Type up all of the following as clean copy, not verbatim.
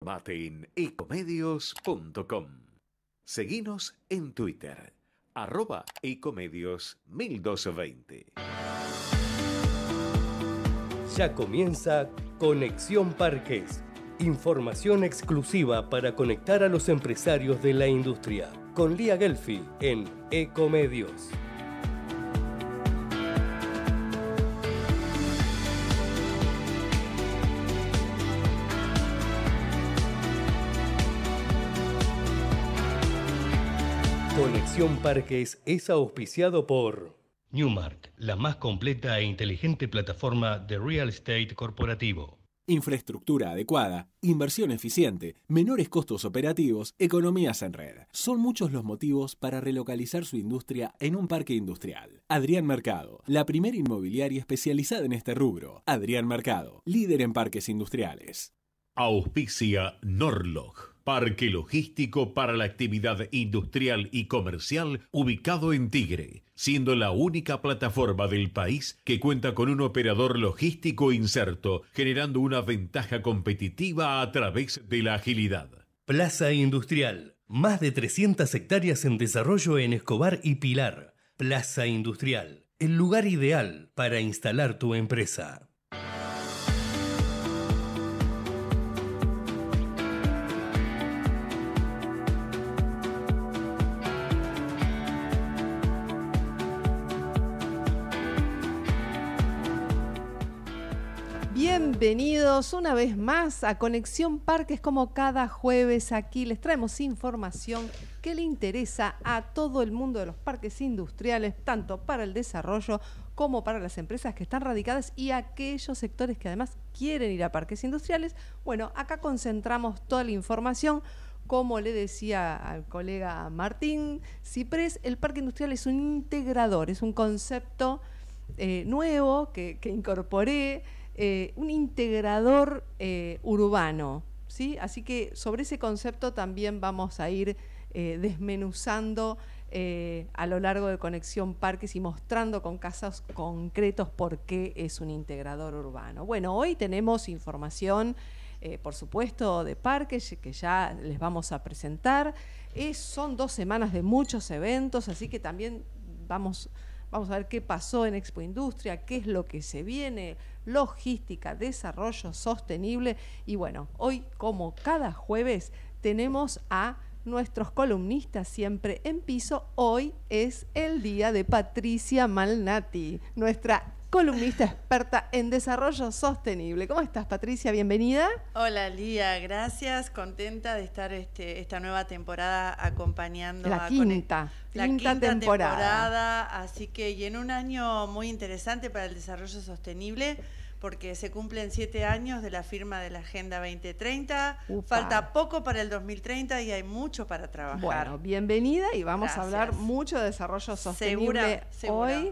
Informate en ecomedios.com. Seguinos en Twitter, @ecomedios1220. Ya comienza Conexión Parques. Información exclusiva para conectar a los empresarios de la industria. Con Lía Gelfi en Ecomedios. Conexión Parques es auspiciado por Newmark, la más completa e inteligente plataforma de real estate corporativo. Infraestructura adecuada, inversión eficiente, menores costos operativos, economías en red. Son muchos los motivos para relocalizar su industria en un parque industrial. Adrián Mercado, la primera inmobiliaria especializada en este rubro. Adrián Mercado, líder en parques industriales. Auspicia Norlog, parque logístico para la actividad industrial y comercial ubicado en Tigre, siendo la única plataforma del país que cuenta con un operador logístico inserto, generando una ventaja competitiva a través de la agilidad. Plaza Industrial, más de 300 hectáreas en desarrollo en Escobar y Pilar. Plaza Industrial, el lugar ideal para instalar tu empresa. Bienvenidos una vez más a Conexión Parques. Como cada jueves aquí les traemos información que le interesa a todo el mundo de los parques industriales, tanto para el desarrollo como para las empresas que están radicadas y aquellos sectores que además quieren ir a parques industriales. Bueno, acá concentramos toda la información. Como le decía al colega Martín Ciprés, el parque industrial es un integrador, es un concepto nuevo que incorporé. Un integrador urbano, ¿sí? Así que sobre ese concepto también vamos a ir desmenuzando a lo largo de Conexión Parques y mostrando con casos concretos por qué es un integrador urbano. Bueno, hoy tenemos información, por supuesto, de parques que ya les vamos a presentar. Son 2 semanas de muchos eventos, así que también vamos a ver qué pasó en Expo Industria, qué es lo que se viene, logística, desarrollo sostenible. Y bueno, hoy, como cada jueves, tenemos a nuestros columnistas siempre en piso. Hoy es el día de Patricia Malnati, nuestra columnista experta en desarrollo sostenible. ¿Cómo estás, Patricia? Bienvenida. Hola, Lía, gracias. Contenta de estar esta nueva temporada acompañando la quinta temporada. Así que, y en un año muy interesante para el desarrollo sostenible, porque se cumplen 7 años de la firma de la Agenda 2030. Upa. Falta poco para el 2030 y hay mucho para trabajar. Bueno, bienvenida y vamos a hablar mucho de desarrollo sostenible hoy.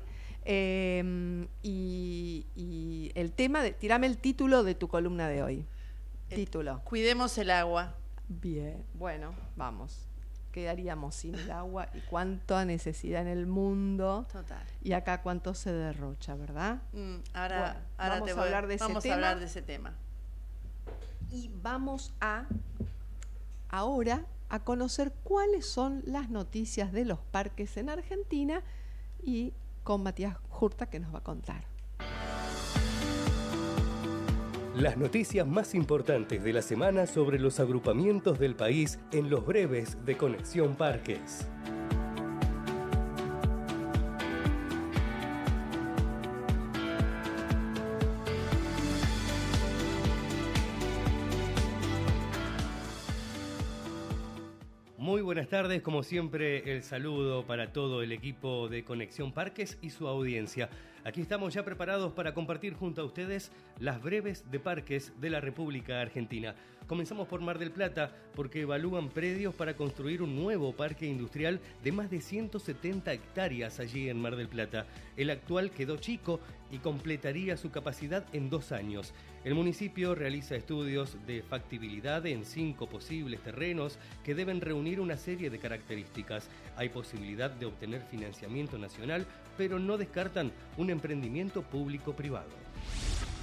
Y el tema tirame el título de tu columna de hoy. Título. Cuidemos el agua. Bien, bueno, vamos. ¿Qué haríamos sin el agua? Y cuánta necesidad en el mundo. Total. Y acá cuánto se derrocha, ¿verdad? Ahora vamos a hablar de ese tema. Y vamos ahora a conocer cuáles son las noticias de los parques en Argentina y con Matías Jurta, que nos va a contar. Las noticias más importantes de la semana sobre los agrupamientos del país en los breves de Conexión Parques. Muy buenas tardes, como siempre el saludo para todo el equipo de Conexión Parques y su audiencia. Aquí estamos ya preparados para compartir junto a ustedes las breves de parques de la República Argentina. Comenzamos por Mar del Plata porque evalúan predios para construir un nuevo parque industrial de más de 170 hectáreas allí en Mar del Plata. El actual quedó chico y completaría su capacidad en 2 años. El municipio realiza estudios de factibilidad en 5 posibles terrenos que deben reunir una serie de características. Hay posibilidad de obtener financiamiento nacional, pero no descartan un emprendimiento público-privado.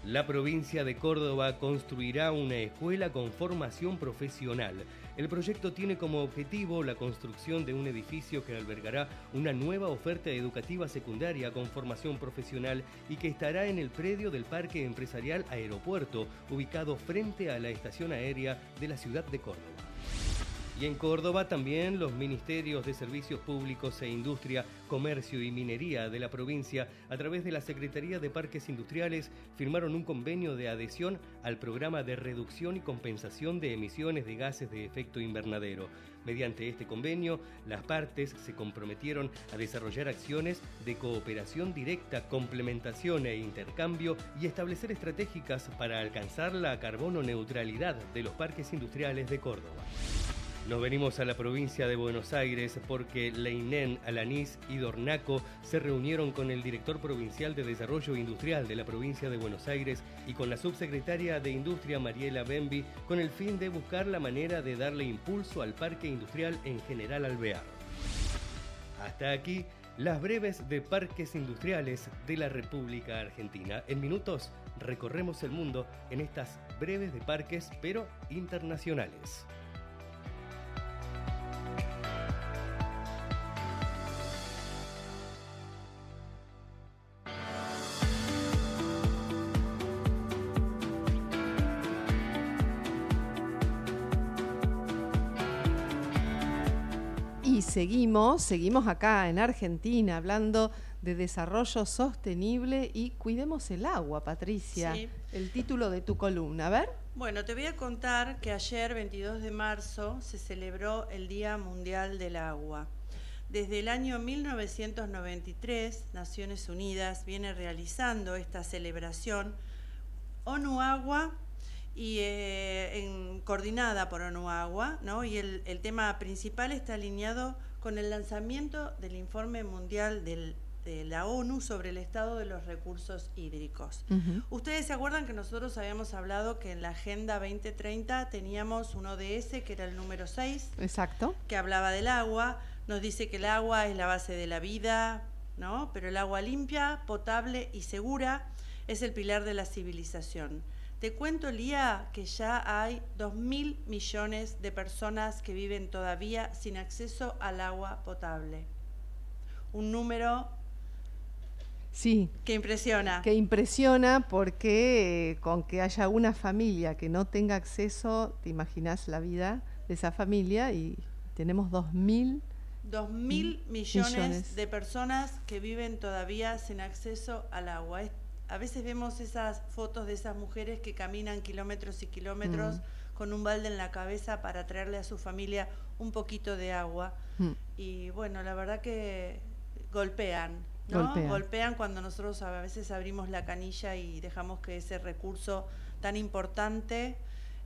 La provincia de Córdoba construirá una escuela con formación profesional. El proyecto tiene como objetivo la construcción de un edificio que albergará una nueva oferta educativa secundaria con formación profesional y que estará en el predio del Parque Empresarial Aeropuerto, ubicado frente a la estación aérea de la ciudad de Córdoba. Y en Córdoba también los ministerios de Servicios Públicos e Industria, Comercio y Minería de la provincia, a través de la Secretaría de Parques Industriales, firmaron un convenio de adhesión al programa de reducción y compensación de emisiones de gases de efecto invernadero. Mediante este convenio, las partes se comprometieron a desarrollar acciones de cooperación directa, complementación e intercambio y establecer estratégicas para alcanzar la carbono neutralidad de los parques industriales de Córdoba. Nos venimos a la provincia de Buenos Aires porque Leinen, Alanís y Dornaco se reunieron con el director provincial de Desarrollo Industrial de la provincia de Buenos Aires y con la subsecretaria de Industria Mariela Bembi con el fin de buscar la manera de darle impulso al parque industrial en General Alvear. Hasta aquí las breves de parques industriales de la República Argentina. En minutos recorremos el mundo en estas breves de parques pero internacionales. Y seguimos acá en Argentina hablando de desarrollo sostenible y cuidemos el agua, Patricia. Sí. El título de tu columna, a ver. Bueno, te voy a contar que ayer, 22 de marzo, se celebró el Día Mundial del Agua. Desde el año 1993, Naciones Unidas viene realizando esta celebración. ONU Agua y coordinada por ONU Agua, ¿no? Y el tema principal está alineado con el lanzamiento del Informe Mundial de la ONU sobre el estado de los recursos hídricos. Ustedes se acuerdan que nosotros habíamos hablado que en la Agenda 2030 teníamos un ODS, que era el número 6, Exacto. que hablaba del agua. Nos dice que el agua es la base de la vida, ¿no? Pero el agua limpia, potable y segura es el pilar de la civilización. Te cuento, Lía, que ya hay 2.000 millones de personas que viven todavía sin acceso al agua potable. Un número Sí. que impresiona. Que impresiona porque con que haya una familia que no tenga acceso, te imaginas la vida de esa familia y tenemos 2.000 millones de personas que viven todavía sin acceso al agua. A veces vemos esas fotos de esas mujeres que caminan kilómetros y kilómetros con un balde en la cabeza para traerle a su familia un poquito de agua. Y bueno, la verdad que golpean, ¿no? Golpean cuando nosotros a veces abrimos la canilla y dejamos que ese recurso tan importante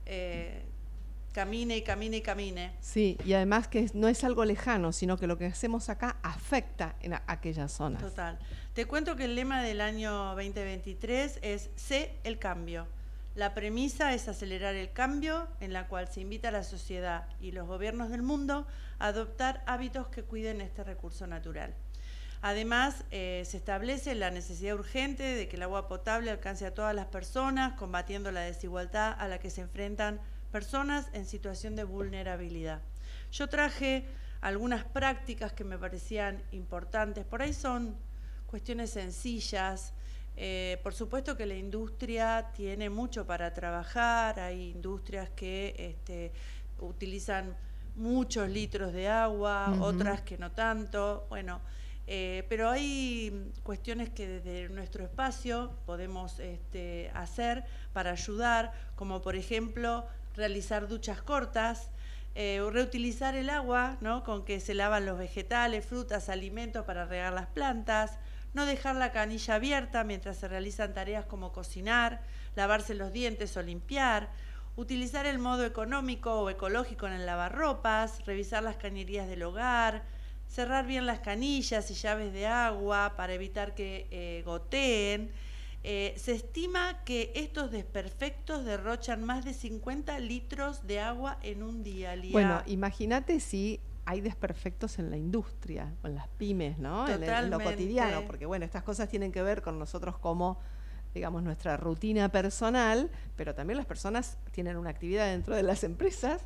camine y camine y camine. Sí, y además que no es algo lejano, sino que lo que hacemos acá afecta en aquellas zonas. Total. Te cuento que el lema del año 2023 es Sé el cambio. La premisa es acelerar el cambio, en la cual se invita a la sociedad y los gobiernos del mundo a adoptar hábitos que cuiden este recurso natural. Además, se establece la necesidad urgente de que el agua potable alcance a todas las personas, combatiendo la desigualdad a la que se enfrentan personas en situación de vulnerabilidad. Yo traje algunas prácticas que me parecían importantes. Por ahí son cuestiones sencillas. Por supuesto que la industria tiene mucho para trabajar. Hay industrias que utilizan muchos litros de agua, otras que no tanto. Bueno, pero hay cuestiones que desde nuestro espacio podemos hacer para ayudar, como por ejemplo realizar duchas cortas, reutilizar el agua, ¿no?, con que se lavan los vegetales, frutas, alimentos para regar las plantas, no dejar la canilla abierta mientras se realizan tareas como cocinar, lavarse los dientes o limpiar, utilizar el modo económico o ecológico en el lavarropas, revisar las cañerías del hogar, cerrar bien las canillas y llaves de agua para evitar que goteen. Se estima que estos desperfectos derrochan más de 50 litros de agua en un día, Lía. Bueno, imagínate si hay desperfectos en la industria, en las pymes, ¿no? En lo cotidiano, porque bueno, estas cosas tienen que ver con nosotros como digamos, nuestra rutina personal, pero también las personas tienen una actividad dentro de las empresas,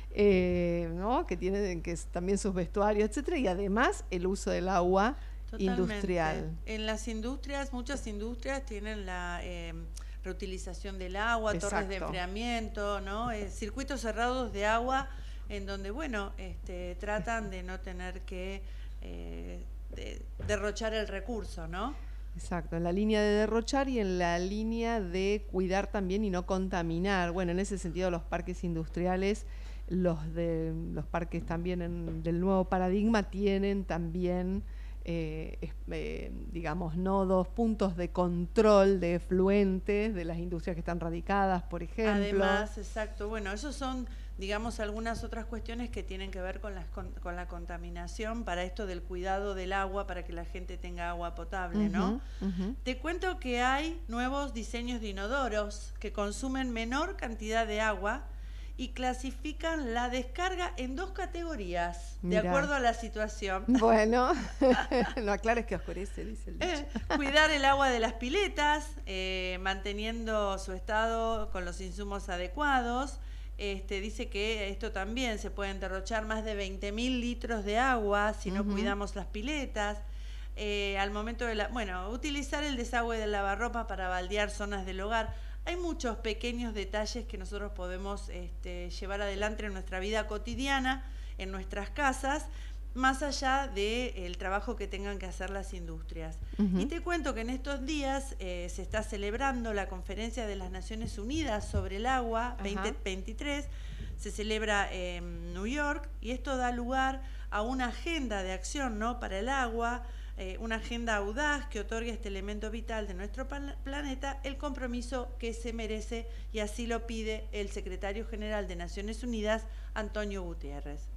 ¿no? Que tienen también sus vestuarios, etcétera, y además el uso del agua industrial. En las industrias, muchas industrias tienen la reutilización del agua, Exacto. torres de enfriamiento, ¿no? Circuitos cerrados de agua en donde, bueno, tratan de no tener que derrochar el recurso, ¿no? Exacto, en la línea de derrochar y en la línea de cuidar también y no contaminar. Bueno, en ese sentido los parques industriales, los parques también del nuevo paradigma tienen también, digamos, nodos, puntos de control de efluentes de las industrias que están radicadas, por ejemplo. Además, exacto, bueno, esos son, digamos, algunas otras cuestiones que tienen que ver con la contaminación para esto del cuidado del agua, para que la gente tenga agua potable, ¿no? Te cuento que hay nuevos diseños de inodoros que consumen menor cantidad de agua y clasifican la descarga en 2 categorías, Mirá. de acuerdo a la situación. Bueno, no aclares que oscurece, dice el dicho. Cuidar el agua de las piletas, manteniendo su estado con los insumos adecuados. Dice que esto también se pueden derrochar más de 20.000 litros de agua si no cuidamos las piletas. Al momento de utilizar el desagüe del lavarropa para baldear zonas del hogar. Hay muchos pequeños detalles que nosotros podemos llevar adelante en nuestra vida cotidiana, en nuestras casas, más allá del trabajo que tengan que hacer las industrias. Y te cuento que en estos días se está celebrando la Conferencia de las Naciones Unidas sobre el Agua 2023, se celebra en New York, y esto da lugar a una agenda de acción, ¿no?, para el agua, una agenda audaz que otorga este elemento vital de nuestro planeta el compromiso que se merece, y así lo pide el secretario general de Naciones Unidas, Antonio Guterres.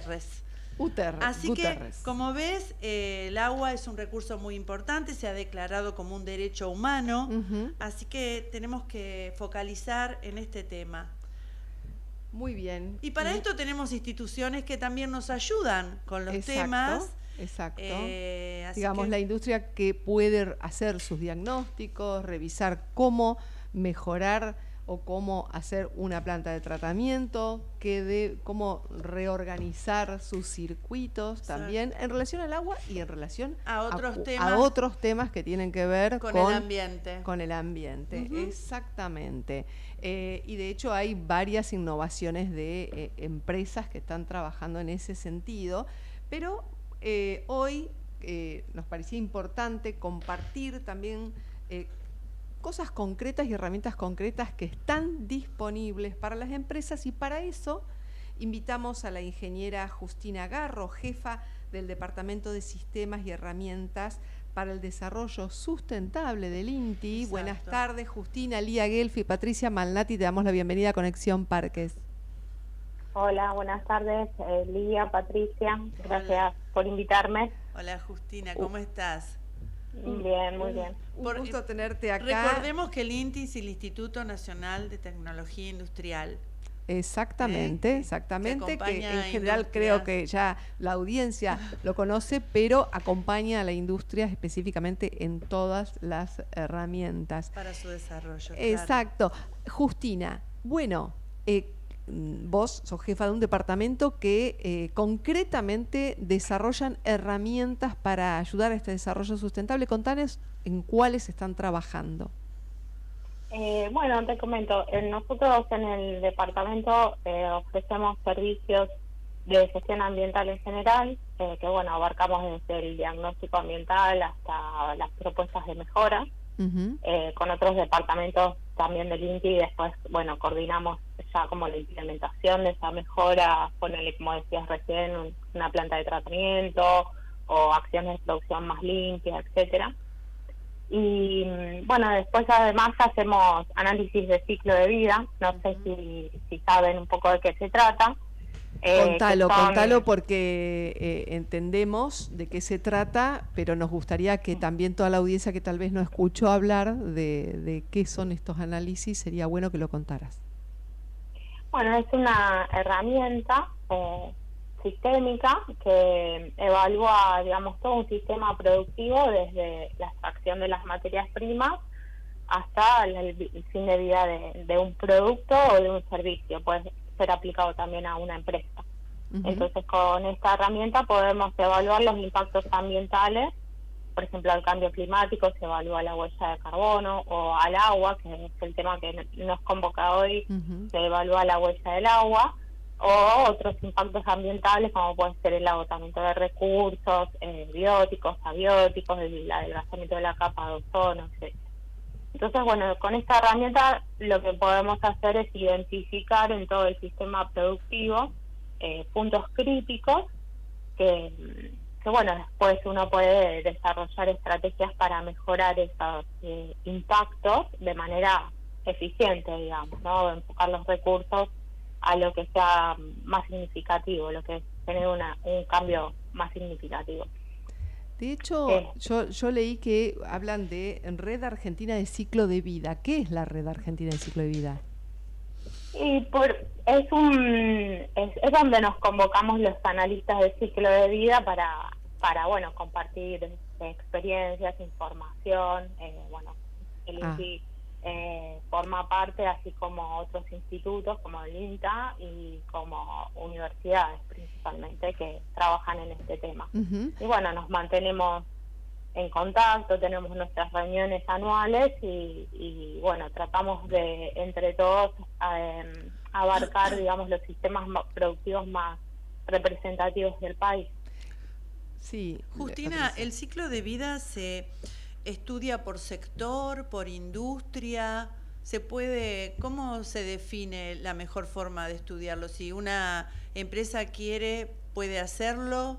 Así que, como ves, el agua es un recurso muy importante, se ha declarado como un derecho humano, así que tenemos que focalizar en este tema. Muy bien. Y para esto tenemos instituciones que también nos ayudan con los temas. Exacto. Digamos, la industria que puede hacer sus diagnósticos, revisar cómo mejorar o cómo hacer una planta de tratamiento, cómo reorganizar sus circuitos también en relación al agua y en relación a otros temas que tienen que ver con el ambiente. Con el ambiente, exactamente. Y de hecho hay varias innovaciones de empresas que están trabajando en ese sentido, pero hoy nos parecía importante compartir también cosas concretas y herramientas concretas que están disponibles para las empresas, y para eso invitamos a la ingeniera Justina Garro, jefa del Departamento de Sistemas y Herramientas para el Desarrollo Sustentable del INTI. Exacto. Buenas tardes, Justina. Lía Gelfi y Patricia Malnati, te damos la bienvenida a Conexión Parques. Hola, buenas tardes, Lía, Patricia, gracias por invitarme. Hola, Justina, ¿cómo estás? Bien, muy bien. Un gusto tenerte acá. Recordemos que el INTI es el Instituto Nacional de Tecnología Industrial. Exactamente, que en general industrias. creo que ya la audiencia lo conoce, pero acompaña a la industria específicamente en todas las herramientas. Para su desarrollo. Exacto. Claro. Justina, bueno, vos sos jefa de un departamento que concretamente desarrollan herramientas para ayudar a este desarrollo sustentable. Contanos en cuáles están trabajando. Bueno, te comento, nosotros en el departamento ofrecemos servicios de gestión ambiental en general, que bueno, abarcamos desde el diagnóstico ambiental hasta las propuestas de mejora. Con otros departamentos también del INTI, y después, bueno, coordinamos ya como la implementación de esa mejora, ponerle, como decías recién, una planta de tratamiento o acciones de producción más limpias, etcétera. Y bueno, después además hacemos análisis de ciclo de vida, no sé si saben un poco de qué se trata. Contalo porque entendemos de qué se trata, pero nos gustaría que también toda la audiencia que tal vez no escuchó hablar de qué son estos análisis, sería bueno que lo contaras. Bueno, es una herramienta sistémica que evalúa, digamos, todo un sistema productivo desde la extracción de las materias primas hasta el fin de vida de un producto o de un servicio. Puede ser aplicado también a una empresa. Entonces, con esta herramienta podemos evaluar los impactos ambientales. Por ejemplo, al cambio climático se evalúa la huella de carbono, o al agua, que es el tema que nos convoca hoy, se evalúa la huella del agua, o otros impactos ambientales como puede ser el agotamiento de recursos, bióticos, abióticos, el adelgazamiento de la capa de ozono, etc. Entonces, bueno, con esta herramienta lo que podemos hacer es identificar en todo el sistema productivo puntos críticos que bueno, después uno puede desarrollar estrategias para mejorar esos impactos de manera eficiente, digamos, ¿no? Enfocar los recursos a lo que sea más significativo, lo que genere un cambio más significativo. De hecho, yo leí que hablan de Red Argentina de Ciclo de Vida. ¿Qué es la Red Argentina de Ciclo de Vida? Y es donde nos convocamos los analistas de ciclo de vida para bueno, compartir experiencias, información. Bueno, el INTI forma parte, así como otros institutos como el INTA y como universidades principalmente que trabajan en este tema. Y bueno, nos mantenemos en contacto, tenemos nuestras reuniones anuales y bueno, tratamos de entre todos abarcar, digamos, los sistemas productivos más representativos del país. Sí, Justina, ¿el ciclo de vida se estudia por sector, por industria? ¿Cómo se define la mejor forma de estudiarlo? Si una empresa quiere, ¿puede hacerlo?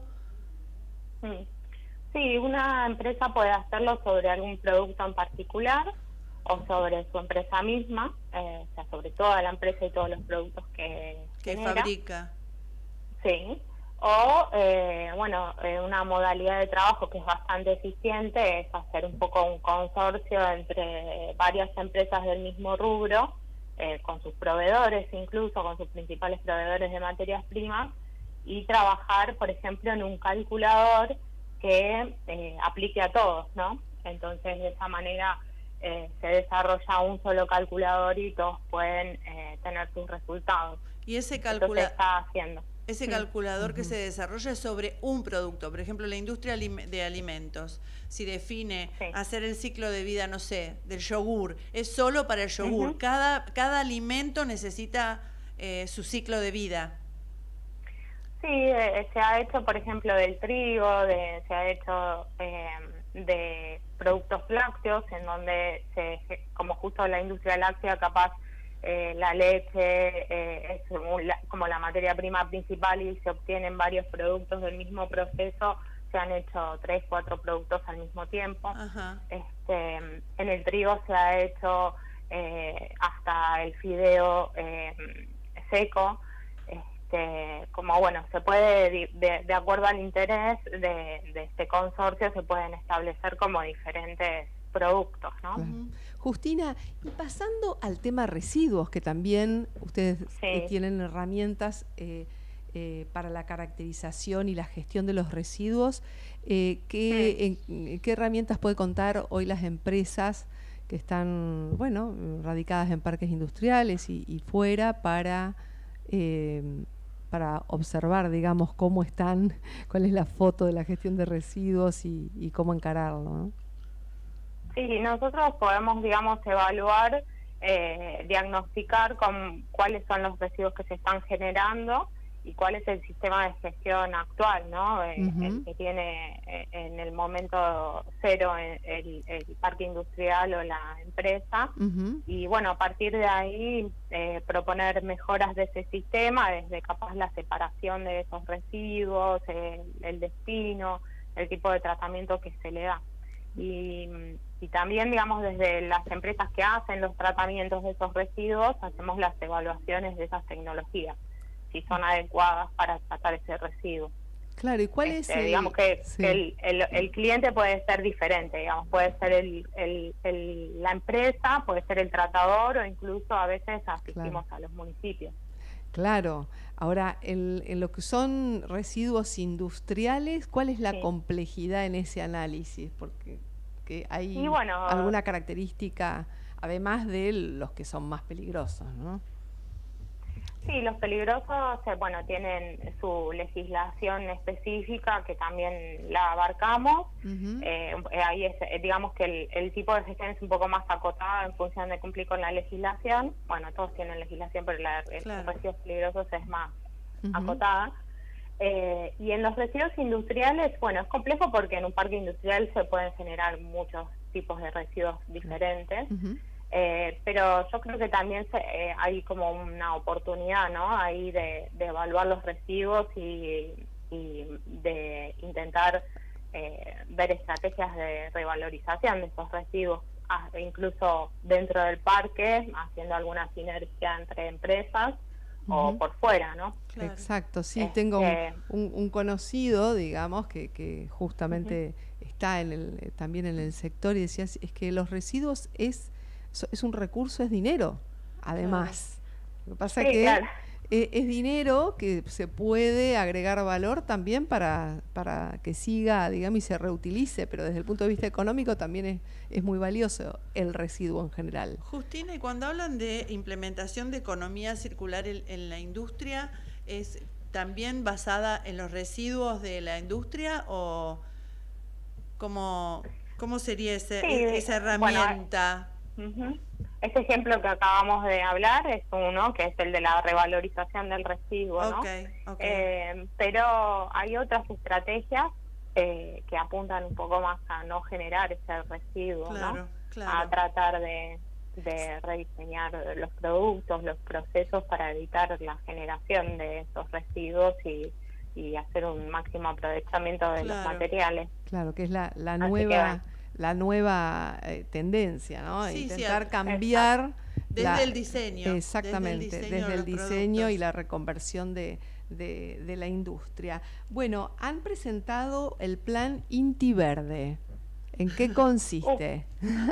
Sí, una empresa puede hacerlo sobre algún producto en particular o sobre su empresa misma, o sea, sobre toda la empresa y todos los productos que fabrica. Sí, o bueno, una modalidad de trabajo que es bastante eficiente es hacer un poco un consorcio entre varias empresas del mismo rubro, con sus proveedores, incluso con sus principales proveedores de materias primas, y trabajar, por ejemplo, en un calculador que aplique a todos, ¿no? Entonces, de esa manera se desarrolla un solo calculador y todos pueden tener sus resultados. Y ese calculador que se desarrolla es sobre un producto, por ejemplo, la industria de alimentos, si define hacer el ciclo de vida, no sé, del yogur, es solo para el yogur. Cada alimento necesita su ciclo de vida. Sí, se ha hecho, por ejemplo, del trigo, se ha hecho de productos lácteos, en donde, como justo la industria láctea, capaz la leche es como la materia prima principal y se obtienen varios productos del mismo proceso, se han hecho 3, 4 productos al mismo tiempo. En el trigo se ha hecho hasta el fideo seco. Como bueno, se puede, de acuerdo al interés de este consorcio, se pueden establecer como diferentes productos, ¿no? Justina, y pasando al tema residuos, que también ustedes tienen herramientas para la caracterización y la gestión de los residuos, ¿qué herramientas puede contar hoy las empresas que están, bueno, radicadas en parques industriales y fuera para observar, digamos, cómo están, cuál es la foto de la gestión de residuos y cómo encararlo, ¿no? Sí, nosotros podemos, digamos, evaluar, diagnosticar cuáles son los residuos que se están generando y cuál es el sistema de gestión actual, ¿no? El que tiene en el momento cero el parque industrial o la empresa. Y bueno, a partir de ahí proponer mejoras de ese sistema, desde capaz la separación de esos residuos, el destino, el tipo de tratamiento que se le da. Y también, digamos, desde las empresas que hacen los tratamientos de esos residuos, hacemos las evaluaciones de esas tecnologías, si son adecuadas para tratar ese residuo. Claro, ¿y cuál es digamos que el cliente puede ser diferente, digamos, puede ser la empresa, puede ser el tratador, o incluso a veces asistimos a los municipios. Claro. Ahora, en lo que son residuos industriales, ¿cuál es la complejidad en ese análisis? Porque hay alguna característica además de los que son más peligrosos, ¿no? Sí, los peligrosos, bueno, tienen su legislación específica que también la abarcamos. Ahí digamos que el tipo de gestión es un poco más acotado en función de cumplir con la legislación. Bueno, todos tienen legislación, pero la de residuos peligrosos es más acotada. Y en los residuos industriales, bueno, es complejo porque en un parque industrial se pueden generar muchos tipos de residuos diferentes. Pero yo creo que también hay como una oportunidad, ¿no? Ahí de evaluar los residuos y de intentar ver estrategias de revalorización de esos residuos, incluso dentro del parque, haciendo alguna sinergia entre empresas o por fuera, ¿no? Claro. Exacto, sí, tengo un conocido, digamos, que justamente está también en el sector y decía, es que los residuos es un recurso, es dinero, además. Lo que pasa es que es dinero que se puede agregar valor también para que siga, digamos, y se reutilice, pero desde el punto de vista económico también es muy valioso el residuo en general. Justina, y cuando hablan de implementación de economía circular en la industria, ¿es también basada en los residuos de la industria o cómo sería esa herramienta? Este ejemplo que acabamos de hablar es uno, que es el de la revalorización del residuo, ¿no? Pero hay otras estrategias que apuntan un poco más a no generar ese residuo, ¿no? A tratar de rediseñar los productos, los procesos para evitar la generación de esos residuos y hacer un máximo aprovechamiento de los materiales. Claro, que es la nueva tendencia, ¿no? Intentar cambiar desde el diseño. Exactamente, desde el diseño y la reconversión de la industria. Bueno, han presentado el plan Inti Verde. ¿En qué consiste?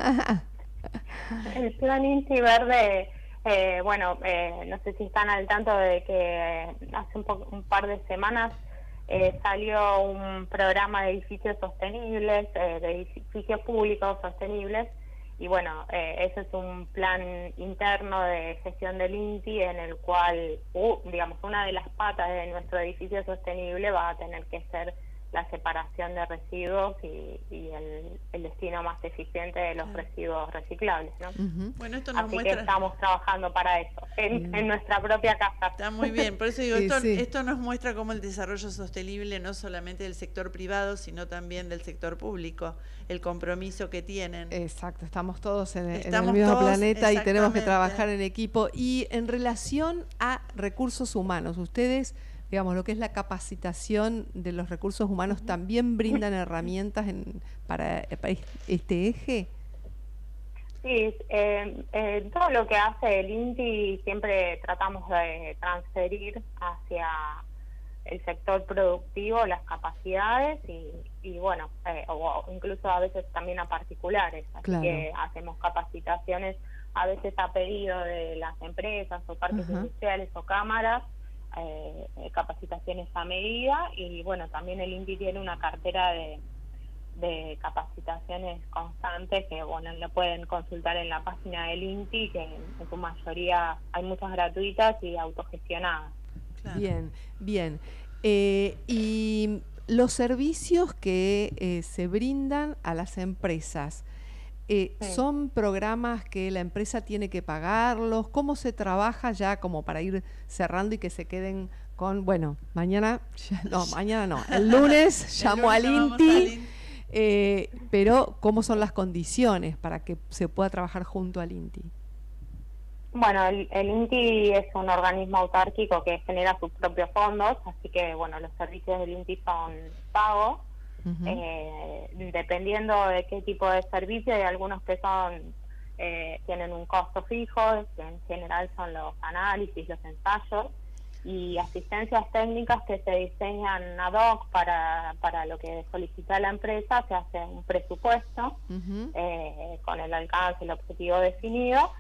El plan Inti Verde, no sé si están al tanto de que hace un par de semanas salió un programa de edificios sostenibles, de edificios públicos sostenibles, y bueno, ese es un plan interno de gestión del INTI en el cual, digamos, una de las patas de nuestro edificio sostenible va a tener que ser la separación de residuos y el destino más eficiente de los residuos reciclables, ¿no? Bueno, esto nos Así muestra que estamos trabajando para eso, en nuestra propia casa. Está muy bien, por eso digo, esto nos muestra cómo el desarrollo sostenible no solamente del sector privado, sino también del sector público, el compromiso que tienen. Exacto, estamos todos en el mismo planeta y tenemos que trabajar en equipo. Y en relación a recursos humanos, ustedes, digamos, lo que es la capacitación de los recursos humanos, ¿también brindan herramientas para este eje? Sí, todo lo que hace el INTI siempre tratamos de transferir hacia el sector productivo las capacidades y bueno, o incluso a veces también a particulares. Así que hacemos capacitaciones a veces a pedido de las empresas o parques industriales o cámaras, capacitaciones a medida, y bueno, también el INTI tiene una cartera de capacitaciones constantes que bueno, lo pueden consultar en la página del INTI, que en su mayoría hay muchas gratuitas y autogestionadas. Bien. Y los servicios que se brindan a las empresas, ¿son programas que la empresa tiene que pagarlos? ¿Cómo se trabaja ya como para ir cerrando y que se queden con, bueno, mañana no, el lunes llamo al INTI, pero ¿cómo son las condiciones para que se pueda trabajar junto al INTI? Bueno, el INTI es un organismo autárquico que genera sus propios fondos, así que bueno, los servicios del INTI son pagos. Dependiendo de qué tipo de servicio, hay algunos que tienen un costo fijo, que en general son los análisis, los ensayos y asistencias técnicas que se diseñan ad hoc para lo que solicita la empresa. Se hace un presupuesto con el alcance, el objetivo definido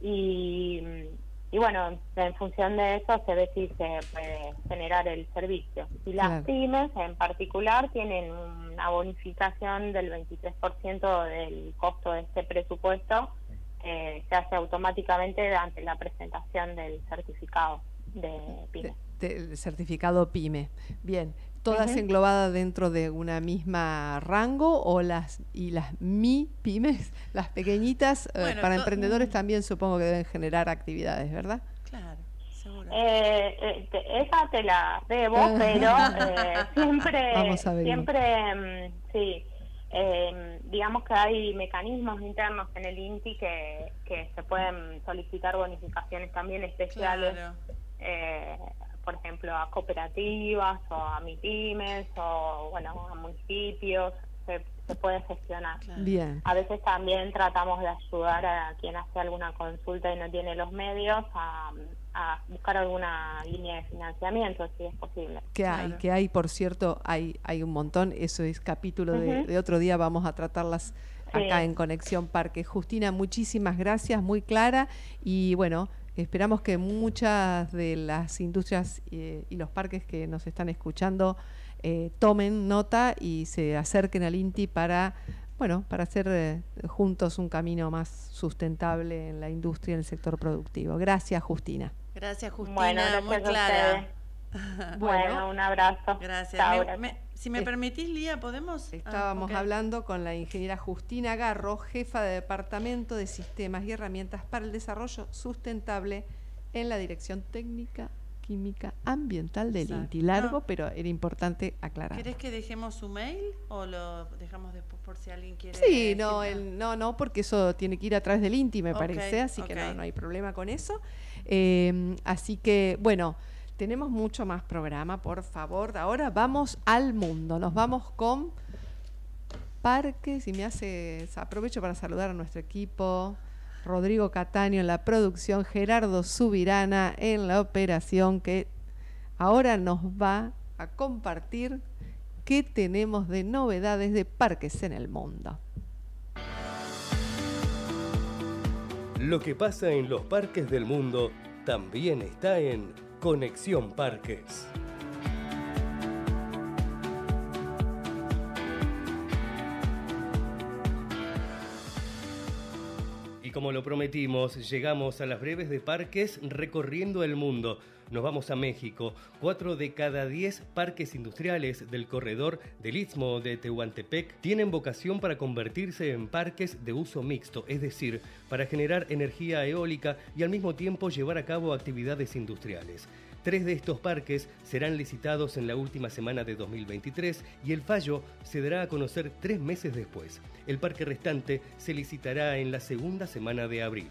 y bueno, en función de eso se ve si se puede generar el servicio. Y las pymes en particular tienen una bonificación del 23% del costo de este presupuesto se hace automáticamente ante la presentación del certificado de PYME. Del certificado PYME. Bien, ¿todas englobadas dentro de una misma rango o las MIPYMES, las pequeñitas, para emprendedores también supongo que deben generar actividades, ¿verdad? Claro, seguro. Esa te la debo, pero siempre, sí. Digamos que hay mecanismos internos en el INTI que se pueden solicitar bonificaciones también especiales, Claro. Por ejemplo, a cooperativas o a MIPYMES o bueno, a municipios, se puede gestionar. Claro. Bien. A veces también tratamos de ayudar a quien hace alguna consulta y no tiene los medios a buscar alguna línea de financiamiento, si es posible. Que hay, por cierto, hay un montón, eso es capítulo de otro día, vamos a tratarlas acá en Conexión Parque. Justina, muchísimas gracias, muy clara, y bueno, esperamos que muchas de las industrias y los parques que nos están escuchando tomen nota y se acerquen al INTI para hacer juntos un camino más sustentable en la industria y en el sector productivo. Gracias, Justina. Gracias, Justina, Bueno, gracias muy a clara. Bueno, un abrazo. Gracias. Chao. Si me permitís, Lía, ¿podemos? Estábamos hablando con la ingeniera Justina Garro, jefa de Departamento de Sistemas y Herramientas para el Desarrollo Sustentable en la Dirección Técnica Química Ambiental del INTI. Largo, pero era importante aclarar. ¿Querés que dejemos su mail o lo dejamos después por si alguien quiere? Sí, no, porque eso tiene que ir a través del INTI, me parece, así que no hay problema con eso. Así que, bueno, tenemos mucho más programa, por favor. Ahora vamos al mundo, nos vamos con parques y aprovecho para saludar a nuestro equipo. Rodrigo Cataño en la producción, Gerardo Subirana en la operación, que ahora nos va a compartir qué tenemos de novedades de parques en el mundo. Lo que pasa en los parques del mundo también está en Conexión Parques. Y como lo prometimos, llegamos a las breves de parques recorriendo el mundo. Nos vamos a México. 4 de cada 10 parques industriales del corredor del Istmo de Tehuantepec tienen vocación para convertirse en parques de uso mixto, es decir, para generar energía eólica y al mismo tiempo llevar a cabo actividades industriales. 3 de estos parques serán licitados en la última semana de 2023 y el fallo se dará a conocer 3 meses después. El parque restante se licitará en la segunda semana de abril.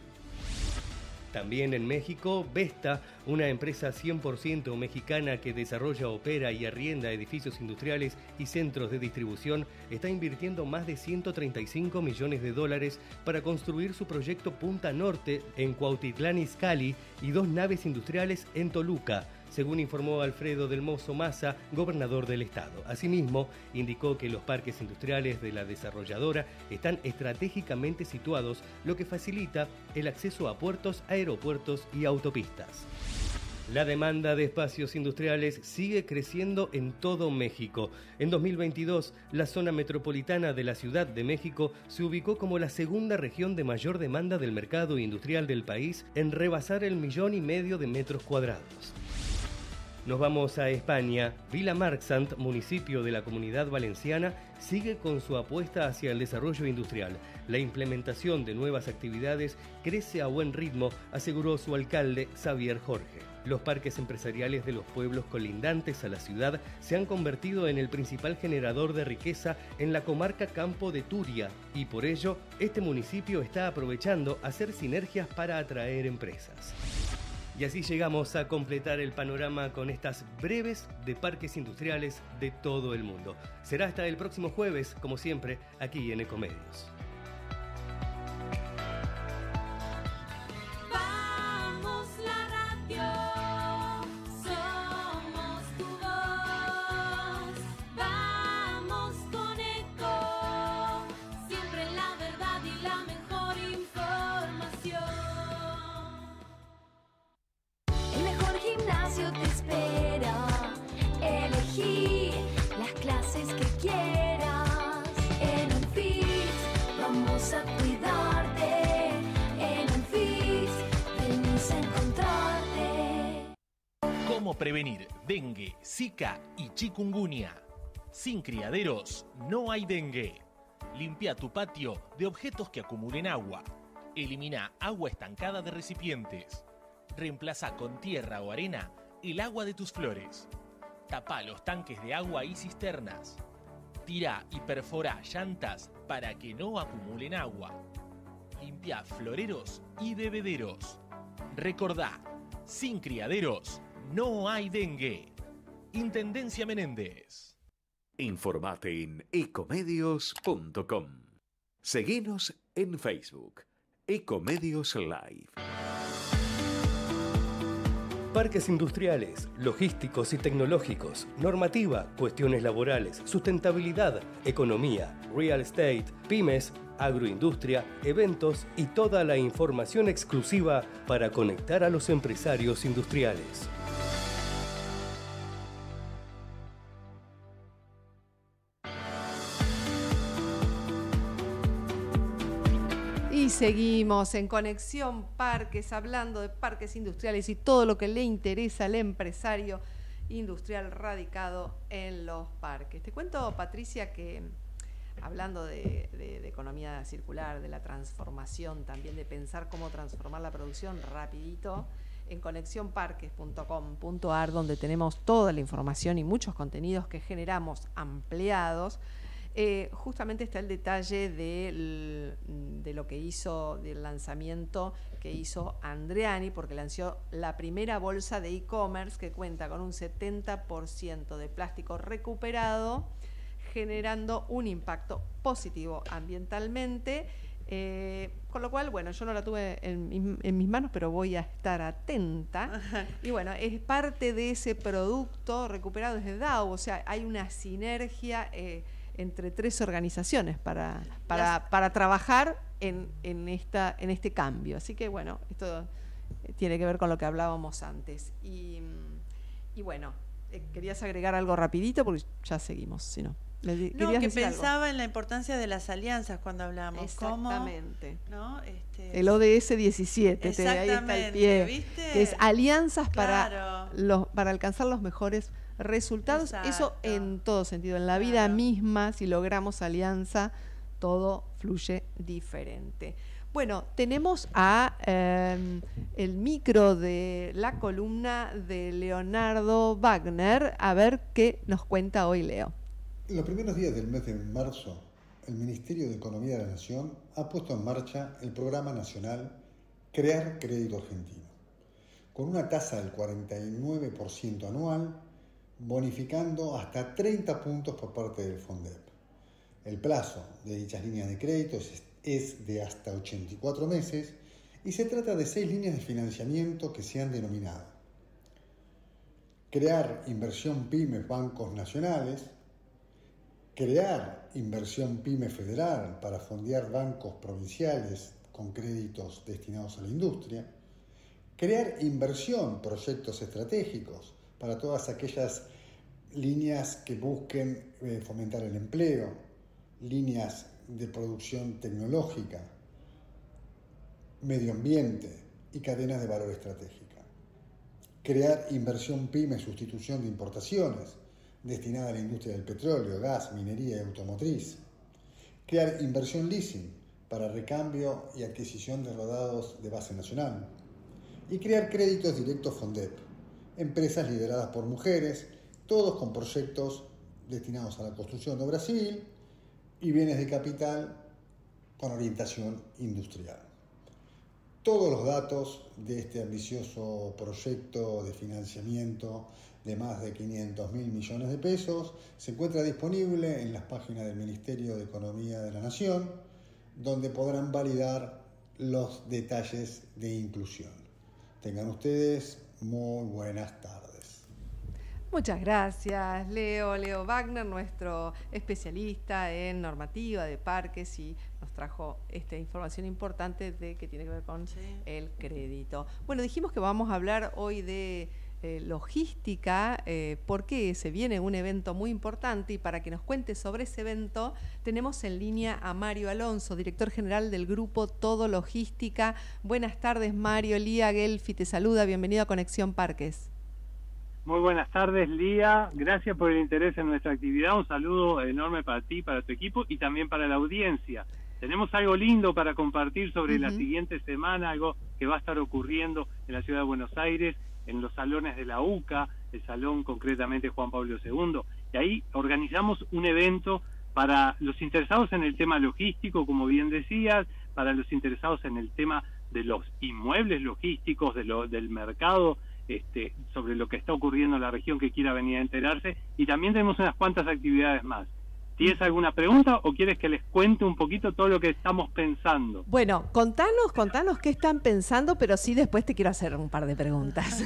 También en México, Vesta, una empresa 100% mexicana que desarrolla, opera y arrienda edificios industriales y centros de distribución, está invirtiendo más de $135 millones para construir su proyecto Punta Norte en Cuautitlán Izcalli y 2 naves industriales en Toluca, según informó Alfredo del Mozo Maza, gobernador del estado. Asimismo, indicó que los parques industriales de la desarrolladora están estratégicamente situados, lo que facilita el acceso a puertos, aeropuertos y autopistas. La demanda de espacios industriales sigue creciendo en todo México. En 2022, la zona metropolitana de la Ciudad de México se ubicó como la segunda región de mayor demanda del mercado industrial del país, en rebasar el 1,5 millones de metros cuadrados. Nos vamos a España. Vilamarxant, municipio de la Comunidad Valenciana, sigue con su apuesta hacia el desarrollo industrial. La implementación de nuevas actividades crece a buen ritmo, aseguró su alcalde, Xavier Jorge. Los parques empresariales de los pueblos colindantes a la ciudad se han convertido en el principal generador de riqueza en la comarca Campo de Turia y por ello este municipio está aprovechando hacer sinergias para atraer empresas. Y así llegamos a completar el panorama con estas breves de parques industriales de todo el mundo. Será hasta el próximo jueves, como siempre, aquí en Ecomedios. Vamos la radio, somos tu voz. Vamos con Eco, siempre la verdad y la mejor información. El mejor gimnasio te espera. Elegí las clases que quieras en un Fit prevenir dengue, zika y chikungunya. Sin criaderos no hay dengue. Limpia tu patio de objetos que acumulen agua. Elimina agua estancada de recipientes. Reemplaza con tierra o arena el agua de tus flores. Tapa los tanques de agua y cisternas. Tira y perfora llantas para que no acumulen agua. Limpia floreros y bebederos. Recordá, sin criaderos no hay dengue. Intendencia Menéndez. Informate en ecomedios.com. Seguinos en Facebook. Ecomedios Live. Parques industriales, logísticos y tecnológicos, normativa, cuestiones laborales, sustentabilidad, economía, real estate, pymes, agroindustria, eventos y toda la información exclusiva para conectar a los empresarios industriales. Y seguimos en Conexión Parques, hablando de parques industriales y todo lo que le interesa al empresario industrial radicado en los parques. Te cuento, Patricia, que hablando de economía circular, de la transformación, también de pensar cómo transformar la producción, rapidito, en conexionparques.com.ar, donde tenemos toda la información y muchos contenidos que generamos ampliados. Justamente está el detalle de lo que hizo, del lanzamiento que hizo Andreani, porque lanzó la primera bolsa de e-commerce que cuenta con un 70% de plástico recuperado, generando un impacto positivo ambientalmente. Con lo cual, bueno, yo no la tuve en mis manos, pero voy a estar atenta. Y bueno, es parte de ese producto recuperado desde DAO, o sea, hay una sinergia entre tres organizaciones para trabajar en este cambio. Así que bueno, esto tiene que ver con lo que hablábamos antes. Y bueno, ¿querías agregar algo rapidito? Porque ya seguimos, si no. No, que pensaba en la importancia de las alianzas cuando hablábamos. Exactamente. ¿Cómo? El ODS 17, ahí está el pie. ¿Viste? Que es alianzas Claro. para alcanzar los mejores resultados. Exacto. Eso en todo sentido. En la vida misma, si logramos alianza, todo fluye diferente. Bueno, tenemos a el micro de la columna de Leonardo Wagner. A ver qué nos cuenta hoy Leo. En los primeros días del mes de marzo, el Ministerio de Economía de la Nación ha puesto en marcha el programa nacional Crear Crédito Argentino, con una tasa del 49% anual, bonificando hasta 30 puntos por parte del FONDEP. El plazo de dichas líneas de crédito es de hasta 84 meses y se trata de 6 líneas de financiamiento que se han denominado Crear Inversión Pymes Bancos Nacionales, Crear Inversión Pyme Federal para fondear bancos provinciales con créditos destinados a la industria, Crear Inversión Proyectos Estratégicos para todas aquellas líneas que busquen fomentar el empleo, líneas de producción tecnológica, medio ambiente y cadenas de valor estratégica. Crear Inversión Pyme Sustitución de Importaciones, destinada a la industria del petróleo, gas, minería y automotriz. Crear inversión leasing para recambio y adquisición de rodados de base nacional. Y crear créditos directos FONDEP, empresas lideradas por mujeres, todos con proyectos destinados a la construcción de obra civil y bienes de capital con orientación industrial. Todos los datos de este ambicioso proyecto de financiamiento de más de 500.000 millones de pesos se encuentra disponible en las páginas del Ministerio de Economía de la Nación, donde podrán validar los detalles de inclusión. Tengan ustedes muy buenas tardes. Muchas gracias, Leo Wagner, nuestro especialista en normativa de parques, y nos trajo esta información importante que tiene que ver con el crédito. Bueno, dijimos que vamos a hablar hoy de logística, porque se viene un evento muy importante, y para que nos cuente sobre ese evento tenemos en línea a Mario Alonso, director general del grupo Todo Logística. Buenas tardes, Mario. Lía Gelfi te saluda, bienvenido a Conexión Parques. Muy buenas tardes, Lía. Gracias por el interés en nuestra actividad. Un saludo enorme para ti, para tu equipo y también para la audiencia. Tenemos algo lindo para compartir sobre la siguiente semana, algo que va a estar ocurriendo en la ciudad de Buenos Aires, en los salones de la UCA, el salón concretamente Juan Pablo II. Y ahí organizamos un evento para los interesados en el tema logístico, como bien decías, para los interesados en el tema de los inmuebles logísticos, del mercado, sobre lo que está ocurriendo en la región que quiera venir a enterarse, y también tenemos unas cuantas actividades más. ¿Tienes alguna pregunta o quieres que les cuente un poquito todo lo que estamos pensando? Bueno, contanos qué están pensando, pero sí después te quiero hacer un par de preguntas.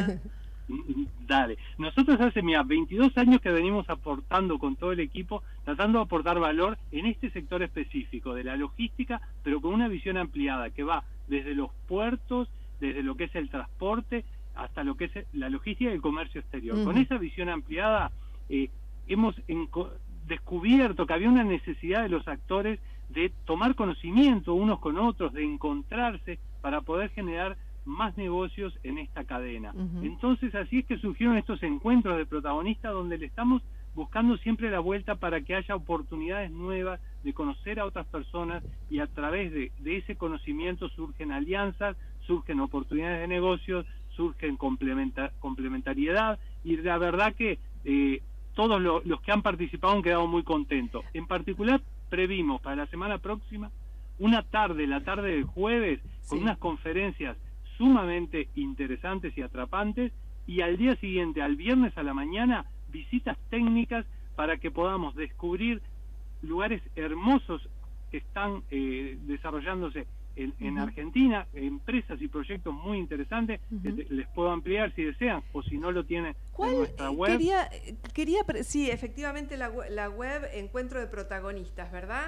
Dale. Nosotros hace 22 años que venimos aportando con todo el equipo, tratando de aportar valor en este sector específico de la logística, pero con una visión ampliada que va desde los puertos, desde lo que es el transporte, hasta lo que es la logística y el comercio exterior. Con esa visión ampliada hemos descubierto que había una necesidad de los actores de tomar conocimiento unos con otros, de encontrarse para poder generar más negocios en esta cadena. Entonces así es que surgieron estos encuentros de protagonistas donde le estamos buscando siempre la vuelta para que haya oportunidades nuevas de conocer a otras personas, y a través de ese conocimiento surgen alianzas, surgen oportunidades de negocios, surgen complementariedad, y la verdad que todos los que han participado han quedado muy contentos. En particular previmos para la semana próxima la tarde del jueves, con unas conferencias sumamente interesantes y atrapantes, y al día siguiente, al viernes a la mañana, visitas técnicas para que podamos descubrir lugares hermosos que están desarrollándose en Argentina, empresas y proyectos muy interesantes. Les puedo ampliar si desean, o si no lo tienen en nuestra web. Sí, efectivamente la web Encuentro de Protagonistas, ¿verdad?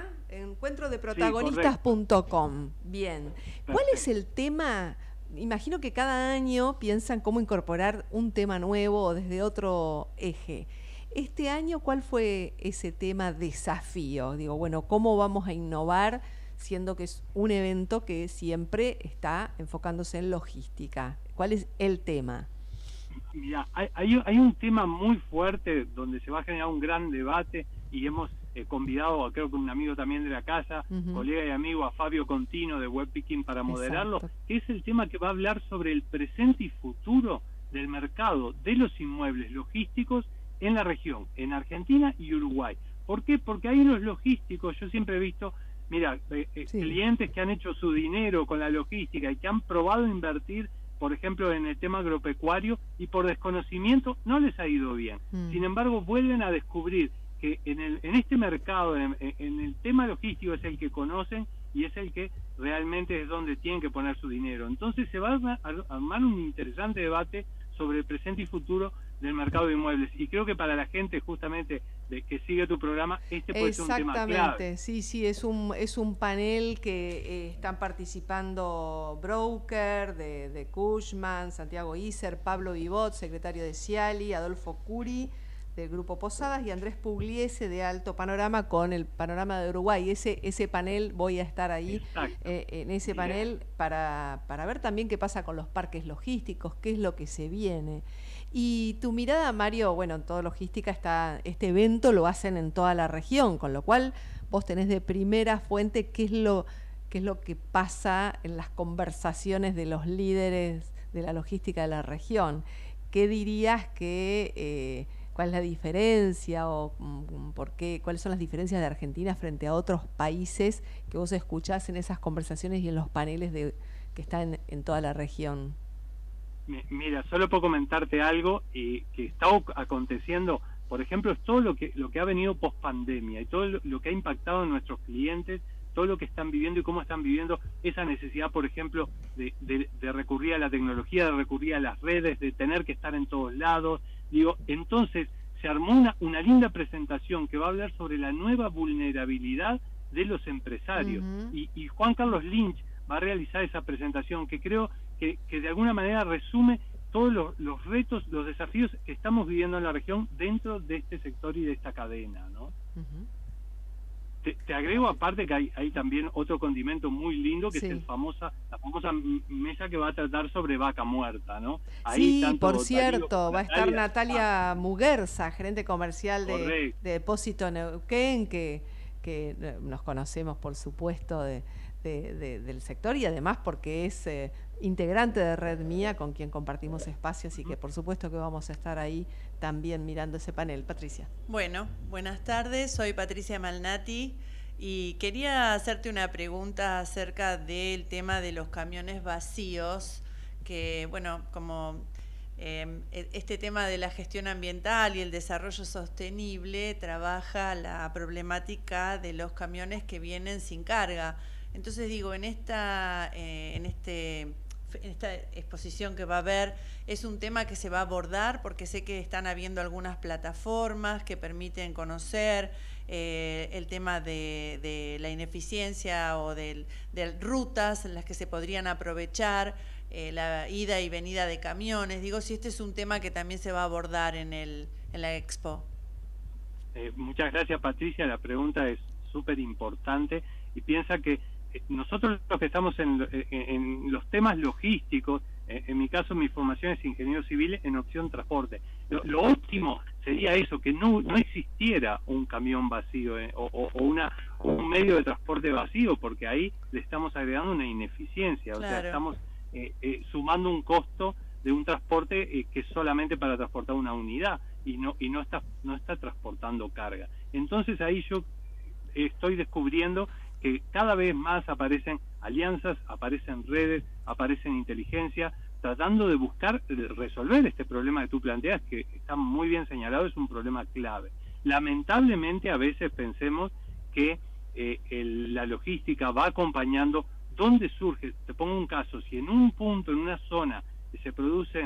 encuentrodeprotagonistas.com. Bien. Perfecto. ¿Cuál es el tema? Imagino que cada año piensan cómo incorporar un tema nuevo o desde otro eje. Este año, ¿cuál fue ese tema desafío? Digo, bueno, ¿cómo vamos a innovar siendo que es un evento que siempre está enfocándose en logística? ¿Cuál es el tema? Mira, hay un tema muy fuerte donde se va a generar un gran debate, y hemos convidado, creo que un amigo también de la casa, colega y amigo, a Fabio Contino de Webpicking para moderarlo, que es el tema que va a hablar sobre el presente y futuro del mercado de los inmuebles logísticos en la región, en Argentina y Uruguay. ¿Por qué? Porque ahí los logísticos, yo siempre he visto, mira, clientes que han hecho su dinero con la logística y que han probado invertir, por ejemplo, en el tema agropecuario, y por desconocimiento no les ha ido bien. Sin embargo, vuelven a descubrir que en este mercado, en el tema logístico, es el que conocen y es el que realmente es donde tienen que poner su dinero. Entonces se va a armar un interesante debate sobre el presente y futuro del mercado de inmuebles, y creo que para la gente justamente que sigue tu programa, puede ser un tema clave. Exactamente, sí, es un panel que están participando broker de Cushman, Santiago Iser, Pablo Vivot, secretario de Ciali, Adolfo Curi del Grupo Posadas, y Andrés Pugliese de Alto Panorama con el panorama de Uruguay. Ese panel, voy a estar ahí en ese panel para ver también qué pasa con los parques logísticos, qué es lo que se viene. Y tu mirada, Mario, bueno, en todo logística este evento lo hacen en toda la región, con lo cual vos tenés de primera fuente qué es lo que pasa en las conversaciones de los líderes de la logística de la región. ¿Qué dirías que cuál es la diferencia o cuáles son las diferencias de Argentina frente a otros países que vos escuchás en esas conversaciones y en los paneles que están en toda la región? Mira, solo puedo comentarte algo que está aconteciendo, por ejemplo, es todo lo que ha venido post pandemia y todo lo que ha impactado en nuestros clientes, todo lo que están viviendo y cómo están viviendo esa necesidad, por ejemplo, de recurrir a la tecnología, de recurrir a las redes, de tener que estar en todos lados. Digo, entonces se armó una linda presentación que va a hablar sobre la nueva vulnerabilidad de los empresarios, y Juan Carlos Lynch va a realizar esa presentación que creo que de alguna manera resume todos los retos, los desafíos que estamos viviendo en la región dentro de este sector y de esta cadena, ¿no? Te agrego aparte que hay también otro condimento muy lindo que Sí. es la famosa mesa que va a tratar sobre vaca muerta, ¿no? Sí, tanto por Darío cierto, como va a estar Natalia- Natalia Muguerza, gerente comercial de Correcto. Depósito Neuquén, que nos conocemos, por supuesto, del sector y además porque es integrante de Red Mía, con quien compartimos espacios y que por supuesto que vamos a estar ahí también mirando ese panel. Patricia. Bueno, buenas tardes, soy Patricia Malnati y quería hacerte una pregunta acerca del tema de los camiones vacíos, que bueno, como este tema de la gestión ambiental y el desarrollo sostenible trabaja la problemática de los camiones que vienen sin carga. Entonces digo, en esta exposición que va a haber, es un tema que se va a abordar porque sé que están habiendo algunas plataformas que permiten conocer el tema de la ineficiencia o de rutas en las que se podrían aprovechar la ida y venida de camiones. Digo, si este es un tema que también se va a abordar en la Expo. Muchas gracias, Patricia. La pregunta es súper importante y piensa que nosotros los que estamos en los temas logísticos, en mi caso mi formación es ingeniero civil en opción transporte. Lo óptimo sería eso, que no existiera un camión vacío o un medio de transporte vacío, porque ahí le estamos agregando una ineficiencia, Claro. o sea, estamos sumando un costo de un transporte que es solamente para transportar una unidad y no está transportando carga. Entonces ahí yo estoy descubriendo que cada vez más aparecen alianzas, aparecen redes, aparecen inteligencia, tratando de buscar resolver este problema que tú planteas, que está muy bien señalado, es un problema clave. Lamentablemente a veces pensemos que la logística va acompañando dónde surge. Te pongo un caso, si en un punto, en una zona, se produce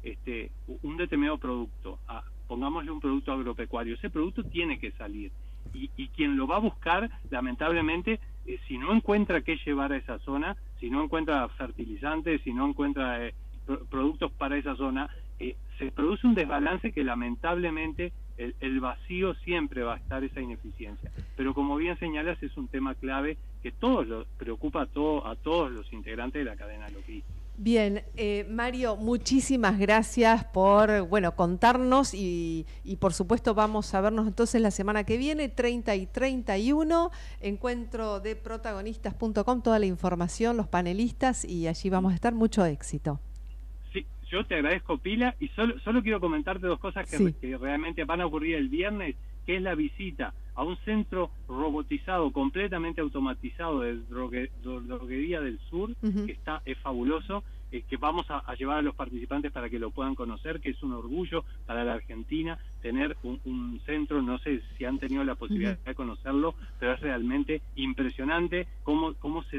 un determinado producto, pongámosle un producto agropecuario, ese producto tiene que salir. Y quien lo va a buscar, lamentablemente, si no encuentra qué llevar a esa zona, si no encuentra fertilizantes, si no encuentra productos para esa zona, se produce un desbalance que lamentablemente el vacío siempre va a estar, esa ineficiencia. Pero como bien señalas, es un tema clave que preocupa a todos los integrantes de la cadena logística. Bien, Mario, muchísimas gracias por contarnos y por supuesto vamos a vernos entonces la semana que viene, 30 y 31, encuentro de protagonistas.com, toda la información, los panelistas y allí vamos a estar. Mucho éxito. Sí, yo te agradezco, Pila, y solo quiero comentarte dos cosas que realmente van a ocurrir el viernes, que es la visita a un centro robotizado, completamente automatizado de droguería del sur, que es fabuloso, que vamos a llevar a los participantes para que lo puedan conocer, que es un orgullo para la Argentina tener un centro. No sé si han tenido la posibilidad de conocerlo, pero es realmente impresionante cómo se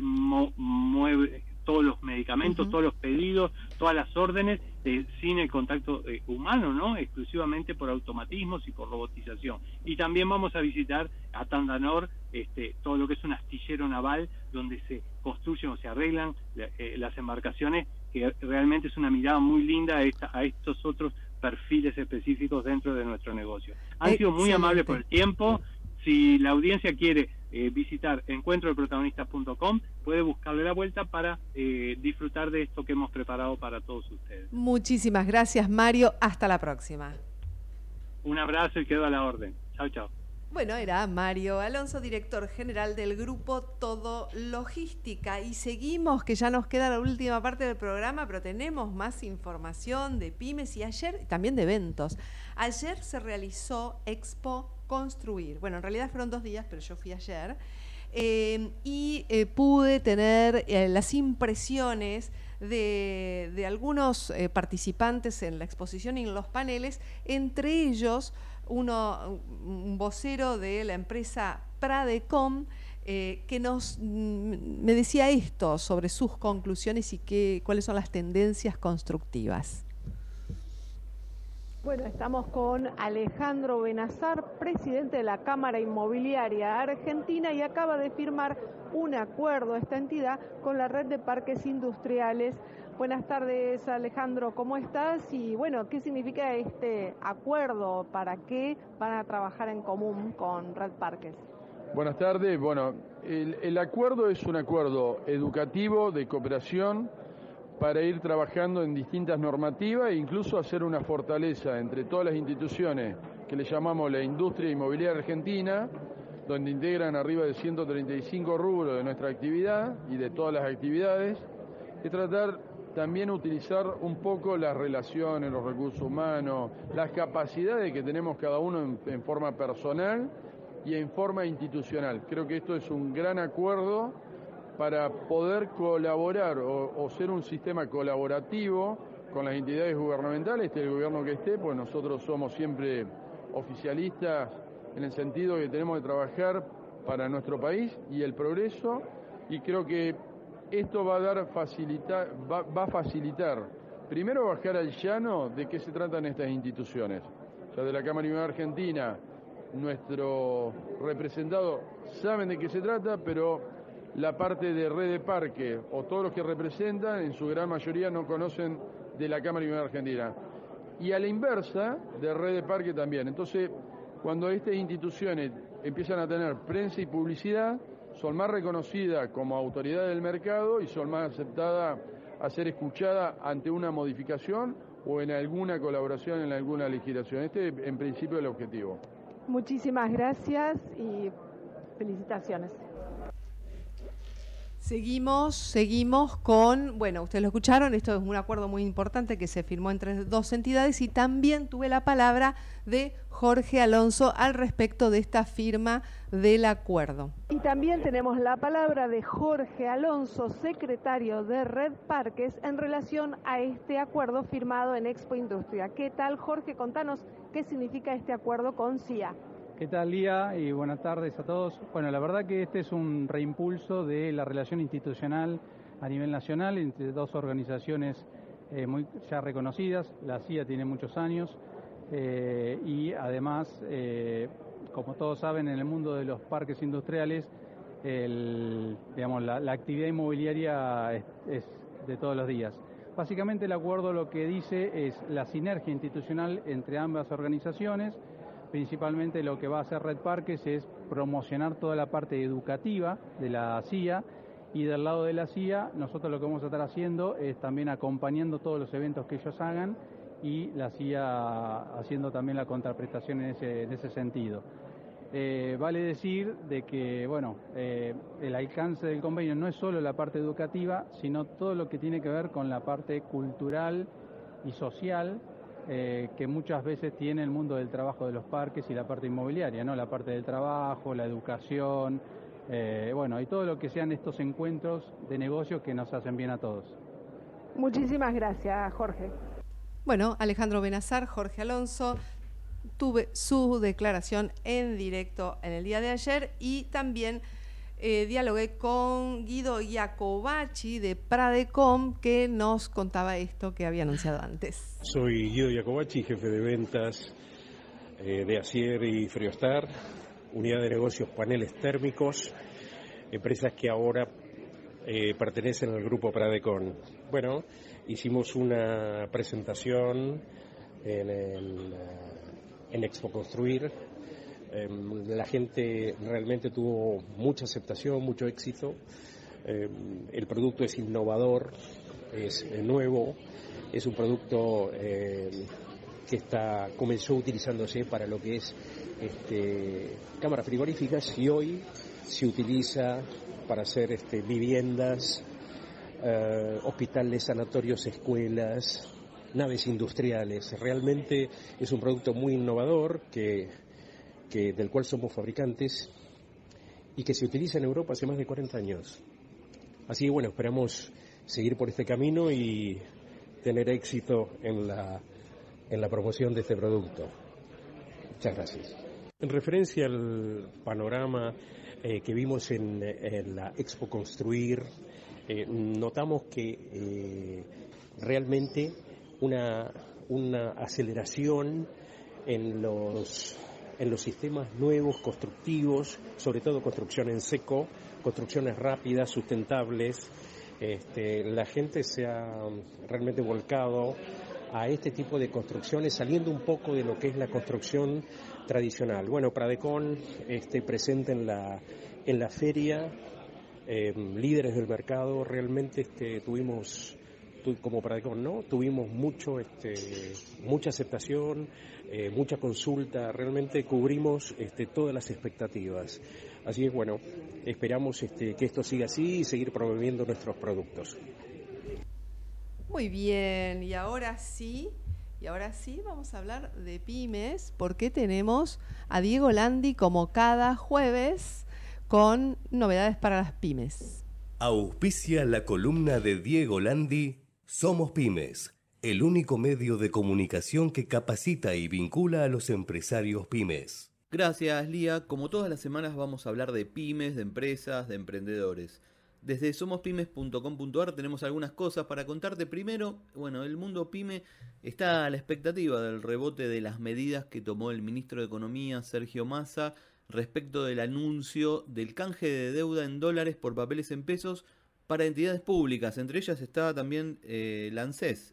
mueve todos los medicamentos, todos los pedidos, todas las órdenes, sin el contacto humano, ¿no? Exclusivamente por automatismos y por robotización. Y también vamos a visitar a Tandanor, todo lo que es un astillero naval, donde se construyen o se arreglan las embarcaciones, que realmente es una mirada muy linda a estos otros perfiles específicos dentro de nuestro negocio. Han sido muy amables por el tiempo. Si la audiencia quiere visitar encuentrodeprotagonistas.com, puede buscarle la vuelta para disfrutar de esto que hemos preparado para todos ustedes. Muchísimas gracias, Mario. Hasta la próxima. Un abrazo y quedo a la orden. Chao, chao. Bueno, era Mario Alonso, director general del grupo Todo Logística. Y seguimos, que ya nos queda la última parte del programa, pero tenemos más información de pymes y ayer también de eventos. Ayer se realizó Expo Construir. Bueno, en realidad fueron 2 días, pero yo fui ayer. Y pude tener las impresiones de algunos participantes en la exposición y en los paneles, entre ellos un vocero de la empresa Pradecom, que me decía esto sobre sus conclusiones y cuáles son las tendencias constructivas. Bueno, estamos con Alejandro Benazar, presidente de la Cámara Inmobiliaria Argentina, y acaba de firmar un acuerdo esta entidad con la red de parques industriales. Buenas tardes, Alejandro, ¿cómo estás? Y bueno, ¿qué significa este acuerdo? ¿Para qué van a trabajar en común con Red Parques? Buenas tardes. Bueno, el acuerdo es un acuerdo educativo de cooperación para ir trabajando en distintas normativas e incluso hacer una fortaleza entre todas las instituciones que le llamamos la industria inmobiliaria argentina, donde integran arriba de 135 rubros de nuestra actividad y de todas las actividades, y tratar también utilizar un poco las relaciones, los recursos humanos, las capacidades que tenemos cada uno en forma personal y en forma institucional. Creo que esto es un gran acuerdo para poder colaborar o ser un sistema colaborativo con las entidades gubernamentales, el gobierno que esté, pues nosotros somos siempre oficialistas en el sentido que tenemos que trabajar para nuestro país y el progreso, y creo que esto va a facilitar, primero bajar al llano de qué se tratan estas instituciones. O sea, de la Cámara Inmobiliaria Argentina, nuestros representados saben de qué se trata, pero la parte de Red de Parque o todos los que representan, en su gran mayoría no conocen de la Cámara Inmobiliaria Argentina. Y a la inversa, de Red de Parque también. Entonces, cuando estas instituciones empiezan a tener prensa y publicidad, son más reconocidas como autoridad del mercado y son más aceptadas a ser escuchadas ante una modificación o en alguna colaboración en alguna legislación. Este en principio es el objetivo. Muchísimas gracias y felicitaciones. Seguimos con, bueno, ustedes lo escucharon, esto es un acuerdo muy importante que se firmó entre dos entidades y también tuve la palabra de Jorge Alonso al respecto de esta firma del acuerdo. Y también tenemos la palabra de Jorge Alonso, secretario de Red Parques, en relación a este acuerdo firmado en Expo Industria. ¿Qué tal, Jorge? Contanos qué significa este acuerdo con CIA. ¿Qué tal, Lía? Y buenas tardes a todos. Bueno, la verdad que este es un reimpulso de la relación institucional a nivel nacional entre dos organizaciones muy ya reconocidas. La CIA tiene muchos años y además, como todos saben, en el mundo de los parques industriales, la actividad inmobiliaria es de todos los días. Básicamente el acuerdo lo que dice es la sinergia institucional entre ambas organizaciones. Principalmente lo que va a hacer Red Parques es promocionar toda la parte educativa de la CIA, y del lado de la CIA nosotros lo que vamos a estar haciendo es también acompañando todos los eventos que ellos hagan y la CIA haciendo también la contraprestación en ese sentido. Vale decir de que el alcance del convenio no es solo la parte educativa, sino todo lo que tiene que ver con la parte cultural y social que muchas veces tiene el mundo del trabajo de los parques y la parte inmobiliaria, ¿no? La parte del trabajo, la educación, y todo lo que sean estos encuentros de negocios que nos hacen bien a todos. Muchísimas gracias, Jorge. Bueno, Alejandro Benazar, Jorge Alonso, tuve su declaración en directo en el día de ayer y también dialogué con Guido Iacovacci de Pradecom, que nos contaba esto que había anunciado antes. Soy Guido Iacovacci, jefe de ventas de Acier y Friostar, unidad de negocios paneles térmicos, empresas que ahora pertenecen al grupo Pradecom. Bueno, hicimos una presentación en Expo Construir. La gente realmente tuvo mucha aceptación, mucho éxito. El producto es innovador, es nuevo, es un producto que comenzó utilizándose para lo que es cámaras frigoríficas y hoy se utiliza para hacer viviendas, hospitales, sanatorios, escuelas, naves industriales. Realmente es un producto muy innovador del cual somos fabricantes y que se utiliza en Europa hace más de 40 años. Así que bueno, esperamos seguir por este camino y tener éxito en la promoción de este producto. Muchas gracias. En referencia al panorama que vimos en la Expo Construir, notamos que realmente una aceleración en los sistemas nuevos, constructivos, sobre todo construcción en seco, construcciones rápidas, sustentables. La gente se ha realmente volcado a este tipo de construcciones, saliendo un poco de lo que es la construcción tradicional. Bueno, Pradecon presente en la feria, líderes del mercado, realmente como Pradecon, ¿no? Tuvimos mucha aceptación, mucha consulta, realmente cubrimos todas las expectativas. Así es, bueno, esperamos que esto siga así y seguir promoviendo nuestros productos. Muy bien, y ahora sí vamos a hablar de pymes, porque tenemos a Diego Landi como cada jueves con novedades para las pymes. Auspicia la columna de Diego Landi, Somos Pymes, el único medio de comunicación que capacita y vincula a los empresarios pymes. Gracias, Lía. Como todas las semanas vamos a hablar de pymes, de empresas, de emprendedores. Desde somospymes.com.ar tenemos algunas cosas para contarte. Primero, bueno, el mundo pyme está a la expectativa del rebote de las medidas que tomó el ministro de Economía, Sergio Massa, respecto del anuncio del canje de deuda en dólares por papeles en pesos para entidades públicas. Entre ellas está también la ANSES,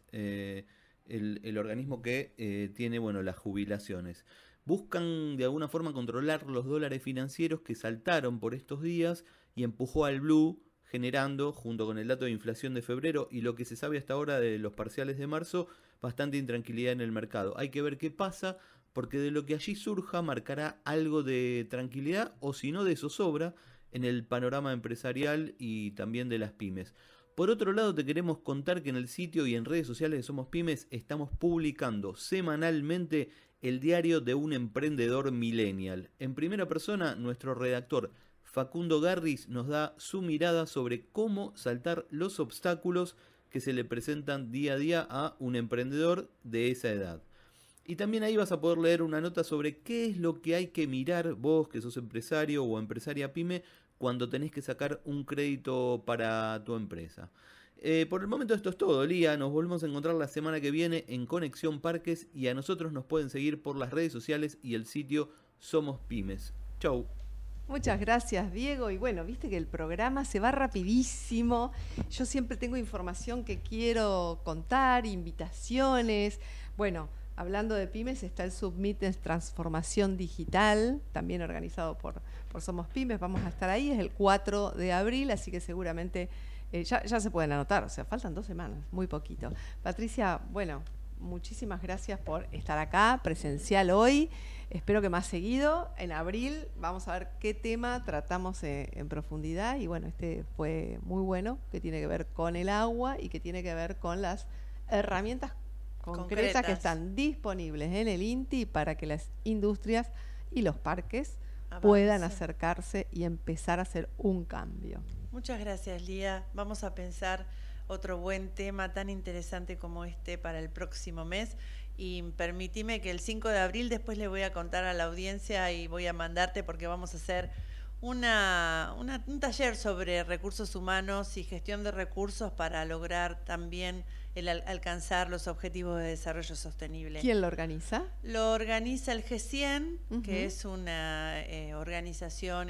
el organismo que tiene las jubilaciones. Buscan de alguna forma controlar los dólares financieros que saltaron por estos días y empujó al blue, generando, junto con el dato de inflación de febrero y lo que se sabe hasta ahora de los parciales de marzo, bastante intranquilidad en el mercado. Hay que ver qué pasa, porque de lo que allí surja marcará algo de tranquilidad o si no de zozobra en el panorama empresarial y también de las pymes. Por otro lado, te queremos contar que en el sitio y en redes sociales de Somos Pymes estamos publicando semanalmente el diario de un emprendedor millennial. En primera persona, nuestro redactor Facundo Garris nos da su mirada sobre cómo saltar los obstáculos que se le presentan día a día a un emprendedor de esa edad. Y también ahí vas a poder leer una nota sobre qué es lo que hay que mirar vos, que sos empresario o empresaria pyme, cuando tenés que sacar un crédito para tu empresa. Por el momento esto es todo, Lía. Nos volvemos a encontrar la semana que viene en Conexión Parques y a nosotros nos pueden seguir por las redes sociales y el sitio Somos Pymes. Chau. Muchas gracias, Diego. Y bueno, viste que el programa se va rapidísimo. Yo siempre tengo información que quiero contar, invitaciones. Bueno, hablando de pymes, está el Submit de Transformación Digital, también organizado por Somos Pymes. Vamos a estar ahí, es el 4 de abril, así que seguramente ya se pueden anotar. O sea, faltan 2 semanas, muy poquito. Patricia, bueno, muchísimas gracias por estar acá, presencial hoy. Espero que más seguido. En abril vamos a ver qué tema tratamos en profundidad. Y bueno, este fue muy bueno, que tiene que ver con el agua y que tiene que ver con las herramientas concretas que están disponibles en el INTI para que las industrias y los parques puedan acercarse y empezar a hacer un cambio. Muchas gracias, Lía. Vamos a pensar otro buen tema tan interesante como este para el próximo mes. Y permitime que el 5 de abril después le voy a contar a la audiencia y voy a mandarte, porque vamos a hacer un taller sobre recursos humanos y gestión de recursos para lograr también alcanzar los objetivos de desarrollo sostenible. ¿Quién lo organiza? Lo organiza el G100, que es una organización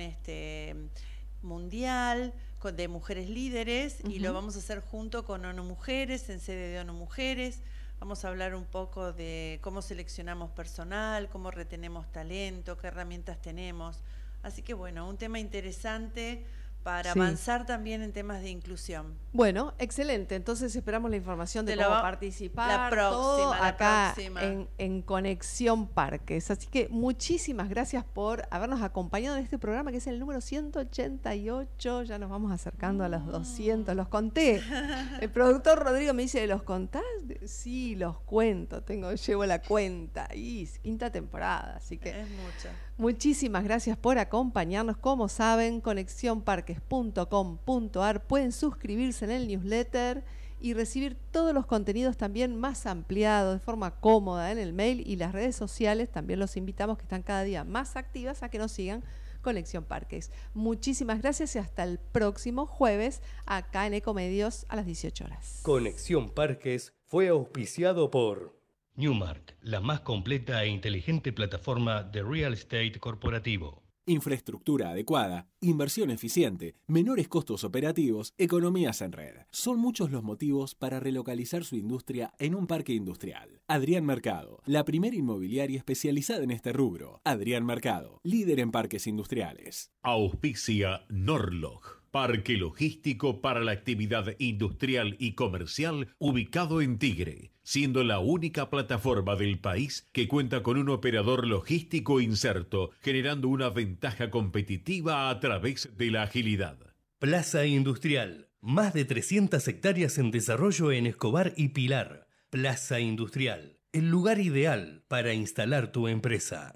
mundial de mujeres líderes, y lo vamos a hacer junto con ONU Mujeres, en sede de ONU Mujeres. Vamos a hablar un poco de cómo seleccionamos personal, cómo retenemos talento, qué herramientas tenemos. Así que bueno, un tema interesante para avanzar también en temas de inclusión. Bueno, excelente. Entonces esperamos la información de cómo participar. La próxima, acá en Conexión Parques. Así que muchísimas gracias por habernos acompañado en este programa, que es el número 188. Ya nos vamos acercando a los 200. Los conté. El productor Rodrigo me dice, ¿los contás? Sí, los cuento. Llevo la cuenta. Y 5ª temporada. Así que es mucha. Muchísimas gracias por acompañarnos. Como saben, conexionparques.com.ar, pueden suscribirse en el newsletter y recibir todos los contenidos también más ampliados, de forma cómoda en el mail, y las redes sociales también los invitamos, que están cada día más activas, a que nos sigan. Conexión Parques. Muchísimas gracias y hasta el próximo jueves acá en Ecomedios a las 18 horas. Conexión Parques fue auspiciado por Newmark, la más completa e inteligente plataforma de real estate corporativo. Infraestructura adecuada, inversión eficiente, menores costos operativos, economías en red. Son muchos los motivos para relocalizar su industria en un parque industrial. Adrián Mercado, la primera inmobiliaria especializada en este rubro. Adrián Mercado, líder en parques industriales. Auspicia Norlog, parque logístico para la actividad industrial y comercial ubicado en Tigre, siendo la única plataforma del país que cuenta con un operador logístico inserto, generando una ventaja competitiva a través de la agilidad. Plaza Industrial, más de 300 hectáreas en desarrollo en Escobar y Pilar. Plaza Industrial, el lugar ideal para instalar tu empresa.